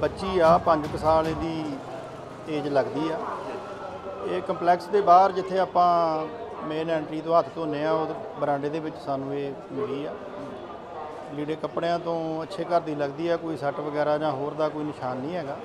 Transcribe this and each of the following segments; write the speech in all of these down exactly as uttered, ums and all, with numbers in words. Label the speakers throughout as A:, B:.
A: बच्ची आ पाँच क साल इहदी एज लगती आ। ये कंपलैक्स के बाहर जिथे आपां मेन एंट्री तो हत्थ धोने आ उह बरांडे दे विच सानूं ये मिली आ। लीड़े कपड़ियां तो अच्छे घर की लगती है, कोई सੱਟ वगैरह जां होर दा कोई निशान नहीं हैगा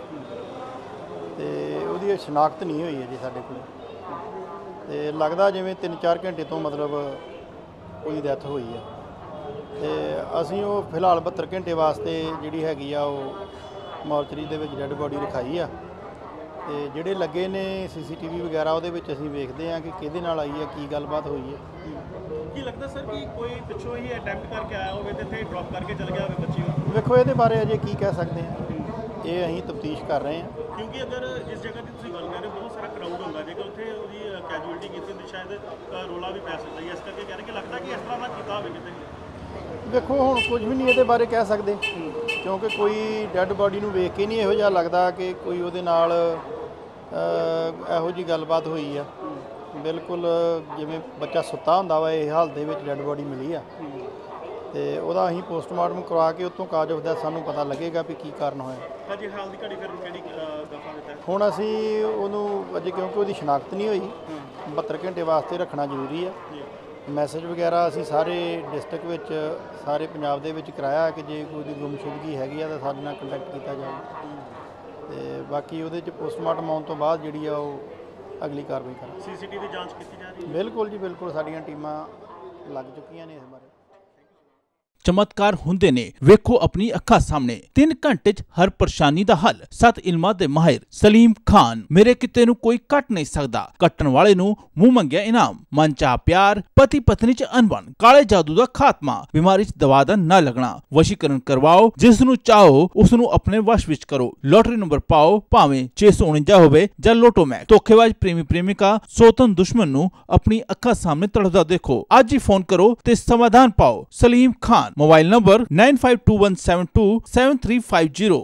A: ते उहदी शनाख्त नहीं हुई है जी साडे कोल। ते लगदा जिवें तीन चार घंटे तो मतलब कोई डैथ हुई है ते असीं वो फिलहाल बहत्तर घंटे वास्ते जिहड़ी हैगी आ वो मॉर्चरी दे विच डैड बॉडी रखाई आ। ते जिहड़े लगे ने सी सी टी वी वगैरह उहदे विच असीं वेखदे हां कि किहदे नाल आई है, की गलबात हुई है।
B: की लगता सर कि कोई पिछों ही अटैम्प्ट करके आया होवे ते इत्थे ड्रॉप करके चल गया होवे बच्ची नूं?
A: देखो ये बारे अजे की कह सकते हैं, ये असीं तफ्तीश कर रहे हैं।
B: क्योंकि अगर इस जगह की तुसीं गल कर रहे हो बहुत सारा क्राउड होंदा, जेकर उत्थे ओहदी कैजुअलिटी कीती हुंदी शायद रोला भी पै सकदा है। इस करके कह रहे कि लगता कि इस तरह दा कीता होवे किते। देखो
A: हुण कुछ भी नहीं ये बारे कह सकते, क्योंकि कोई डैड बॉडी नूं वेख के नहीं इहो जिहा लगदा कि कोई उहदे नाल इहो जी गलबात हुई है। बिल्कुल जिवें बच्चा सुत्ता हुंदा वा इस हालत दे विच डैड बॉडी मिली आ ते उहदा असीं पोस्टमार्टम करवा के उत्तों काज ऑफ डैथ सानूं पता लगेगा भी की कारण होया।
B: अजे हाल दी घड़ी फिर किहड़ी दफा दित्ता है
A: हुण असीं उहनूं अजे क्योंकि उहदी शनाख्त नहीं हुई, बहत्तर घंटे वास्ते रखना जरूरी है। मैसेज वगैरह असीं सारे डिस्ट्रिक्ट विच सारे पंजाब दे विच कराया कि जे कोई गुमशुदगी हैगी आ तां साडे नाल कंटैक्ट कीता जाए ते बाकी उहदे च पोस्टमार्टम आउण तों बाद जिहड़ी आ ओह अगली कार्रवाई करांगे।
B: सी सी टी वी जांच कीती जा रही है?
A: बिल्कुल जी बिल्कुल, साडीआं टीमां लग चुकीआं ने इस बारे।
C: चमत्कार हुंदे ने, वेखो अपनी अखा सामने। तीन घंटे च हर परेशानी दा हल। सत इल्मां दे माहिर सलीम खान। मेरे किते नूं कोई कट नहीं सकदा, कट्टण वाले नूं मूंह मंगिया इनाम। मन चाह प्यार, पति पत्नी च अनबन, काले जादू दा खात्मा, बीमारी च दवा दा न लगना। वशीकरण करवाओ, जिस नूं चाहो उस नूं अपने वश विच करो। लॉटरी नंबर पाओ, भावें छे सौ उनंजा होवे जां लोटो मैच। धोखेबाज प्रेमी प्रेमिका सौतन दुश्मन नूं अपनी अखा सामने तड़फदा देखो। अज ही फोन करो ते समाधान पाओ। Salim Khan. Mobile number nine five two one seven two seven three five zero.